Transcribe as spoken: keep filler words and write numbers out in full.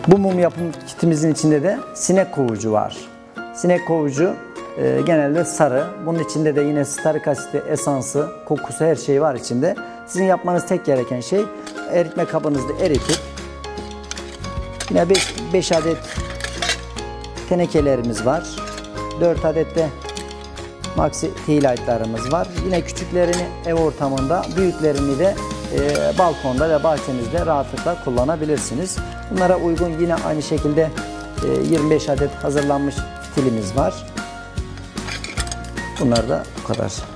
Bu mum yapım kitimizin içinde de sinek kovucu var. Sinek kovucu e, genelde sarı. Bunun içinde de yine starik asiti, esansı, kokusu, her şey var içinde. Sizin yapmanız tek gereken şey eritme kabınızda eritip yine beş adet tenekelerimiz var. dört adet de maxi tea light'larımız var. Yine küçüklerini ev ortamında, büyüklerini de e, balkonda ve bahçenizde rahatlıkla kullanabilirsiniz. Bunlara uygun yine aynı şekilde e, yirmi beş adet hazırlanmış fitilimiz var. Bunlar da bu kadar.